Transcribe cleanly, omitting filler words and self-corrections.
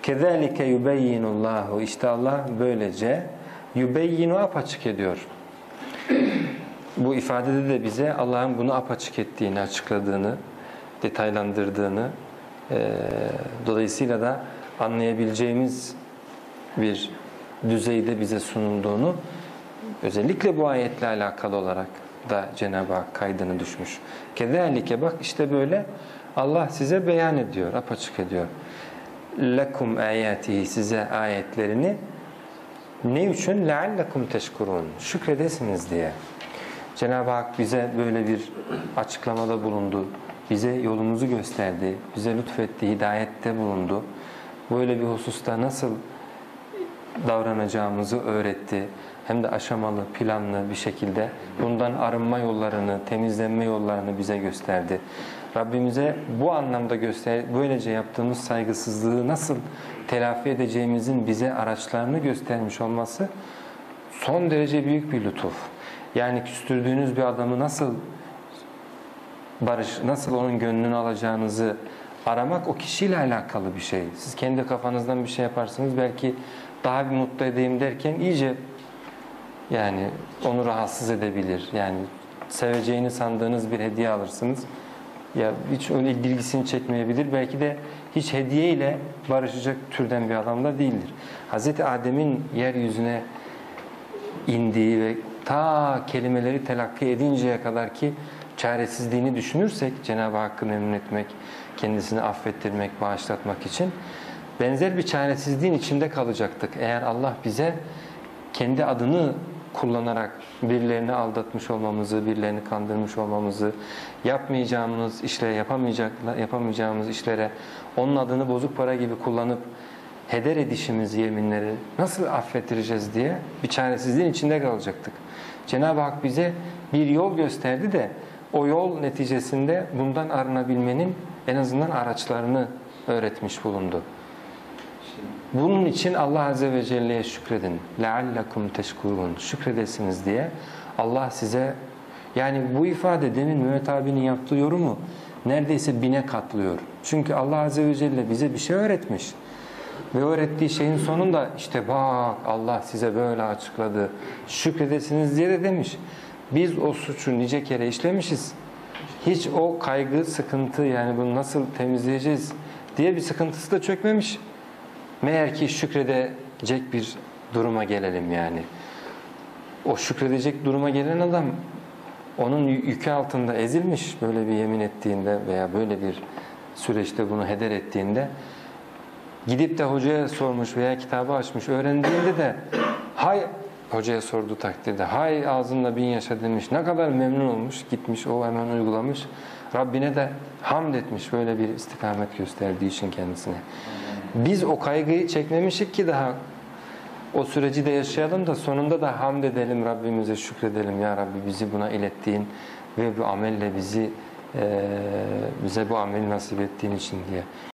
Kezalike yubeyyinullahu. İşte Allah böylece yubeyyinu, apaçık ediyor. Bu ifadede de bize Allah'ın bunu apaçık ettiğini, açıkladığını, detaylandırdığını, dolayısıyla da anlayabileceğimiz bir düzeyde bize sunulduğunu, özellikle bu ayetle alakalı olarak da Cenab-ı Hak kaydını düşmüş. Kezalike, bak işte böyle Allah size beyan ediyor, apaçık ediyor. Lekum ayatihi, size ayetlerini. Ne için? Leallekum teşkurun, şükredesiniz diye. Cenab-ı Hak bize böyle bir açıklamada bulundu. Bize yolumuzu gösterdi. Bize lütfetti, hidayette bulundu. Böyle bir hususta nasıl davranacağımızı öğretti. Hem de aşamalı, planlı bir şekilde bundan arınma yollarını, temizlenme yollarını bize gösterdi. Rabbimize bu anlamda böylece yaptığımız saygısızlığı nasıl telafi edeceğimizin bize araçlarını göstermiş olması son derece büyük bir lütuf. Yani küstürdüğünüz bir adamı nasıl onun gönlünü alacağınızı aramak o kişiyle alakalı bir şey. Siz kendi kafanızdan bir şey yaparsınız, belki daha bir mutlu edeyim derken iyice yani onu rahatsız edebilir. Yani seveceğini sandığınız bir hediye alırsınız. Ya hiç öyle ilgisini çekmeyebilir. Belki de hiç hediye ile barışacak türden bir adam da değildir. Hz. Adem'in yeryüzüne indiği ve ta kelimeleri telakki edinceye kadar ki çaresizliğini düşünürsek, Cenab-ı Hakk'ı memnun etmek, kendisini affettirmek, bağışlatmak için benzer bir çaresizliğin içinde kalacaktık. Eğer Allah bize kendi adını kullanarak birilerini aldatmış olmamızı, birilerini kandırmış olmamızı, yapamayacağımız işlere onun adını bozuk para gibi kullanıp heder edişimiz, yeminleri nasıl affettireceğiz diye bir çaresizliğin içinde kalacaktık. Cenab-ı Hak bize bir yol gösterdi de o yol neticesinde bundan arınabilmenin en azından araçlarını öğretmiş bulundu. Bunun için Allah Azze ve Celle'ye şükredin. لَعَلَّكُمْ تَشْكُرُونَ, şükredesiniz diye Allah size, yani bu ifade demin Mehmet abinin yaptığı yorumu neredeyse 1000'e katlıyor. Çünkü Allah Azze ve Celle bize bir şey öğretmiş. Ve öğrettiği şeyin sonunda işte bak Allah size böyle açıkladı, şükredesiniz diye de demiş. Biz o suçu nice kere işlemişiz. Hiç o kaygı, sıkıntı, yani bunu nasıl temizleyeceğiz diye bir sıkıntısı da çökmemiş. Meğer ki şükredecek bir duruma gelelim yani. O şükredecek duruma gelen adam onun yükü altında ezilmiş, böyle bir yemin ettiğinde veya böyle bir süreçte bunu heder ettiğinde, gidip de hocaya sormuş veya kitabı açmış, öğrendiğinde de hay hocaya sorduğu takdirde hay ağzında 1000 yaşa demiş, ne kadar memnun olmuş, gitmiş o hemen uygulamış, Rabbine de hamd etmiş böyle bir istikamet gösterdiği için kendisine. Biz o kaygıyı çekmemişik ki daha o süreci de yaşayalım da sonunda da hamd edelim, Rabbimize şükredelim. Ya Rabbi bizi buna ilettiğin ve bu amelle bize bu ameli nasip ettiğin için diye.